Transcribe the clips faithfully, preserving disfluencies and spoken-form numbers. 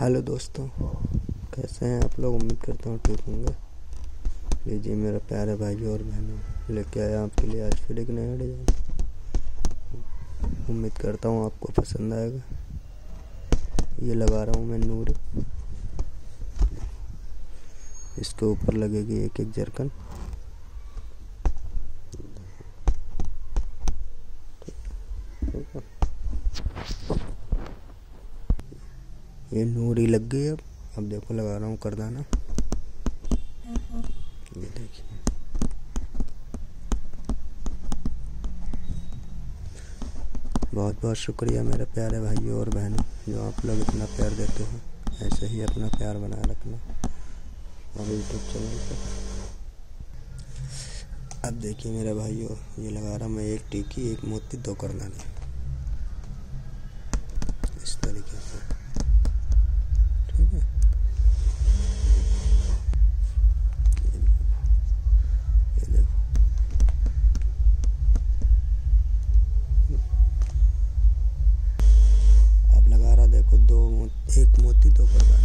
Hello दोस्तों, कैसे हैं आप लोग। उम्मीद करता हूँ ठीक होंगे। लीजिए मेरा प्यारे भाइयों और बहनों, लेके आया आपके लिए आज फिर एक नया डिज़ाइन। उम्मीद करता हूँ आपको पसंद आएगा। ये लगा रहा हूँ मैं नूरी। इसके ऊपर लगेगी एक एक जरकन। ये नूरी लग गई। अब अब देखो लगा रहा हूँ करदाना। ये देखिए, बहुत बहुत शुक्रिया मेरे प्यारे भाइयों और बहनों, जो आप लोग इतना प्यार देते हो। ऐसे ही अपना प्यार बनाए रखना और यूट्यूब चैनल पर। अब देखिए मेरे भाइयों, ये लगा रहा मैं एक टिक्की, एक मोती, दो करदाने, इस तरीके से। ठीक है, ये देखो। अब लगा रहा देखो, दो एक मोती, दो करदाने।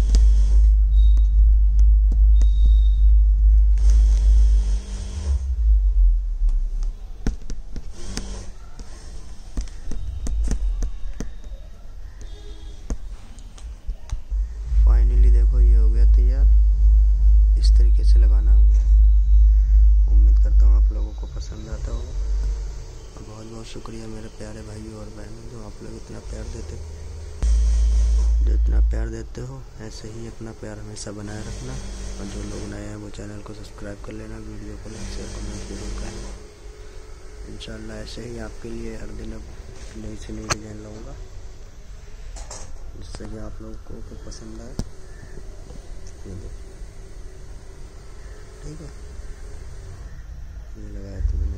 फाइनली देखो ये हो गया तैयार। इस तरीके से लगाना है। उम्मीद करता हूँ आप लोगों को पसंद आता होगा। और बहुत बहुत शुक्रिया मेरे प्यारे भाइयों और बहनों, जो आप लोग इतना प्यार देते जो इतना प्यार देते हो। ऐसे ही अपना प्यार हमेशा बनाए रखना। और जो लोग नए हैं वो चैनल को सब्सक्राइब कर लेना, वीडियो को लाइक शेयर कमेंट जरूर करना। इंशाल्लाह ऐसे ही आपके लिए हर दिन अब नई से नई डिज़ाइन लाऊंगा, जिससे कि आप लोगों को पसंद आए। ये देखो, ठीक है, ये लगाया था मैंने।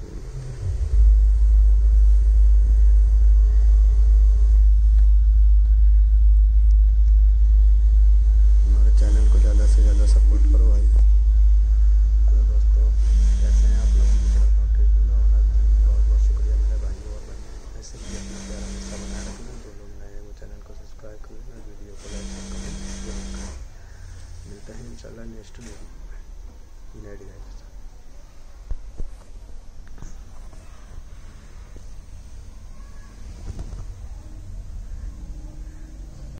हमारे चैनल को ज़्यादा से ज़्यादा सपोर्ट करो भाई। हेलो दोस्तों, कैसे हैं आप लोग। उम्मीद करता हूँ ठीक होंगे। और बहुत बहुत शुक्रिया मेरे भाइयों और बहनों। ऐसे ही अपना प्यार हमेशा बनाए रखना। जो लोग नए हैं वो चैनल को सब्सक्राइब कर लेना, वीडियो को लाइक शेयर कमेंट जरूर करें। मिलते हैं इंशाल्लाह नेक्स्ट वीडियो में नए डिज़ाइन।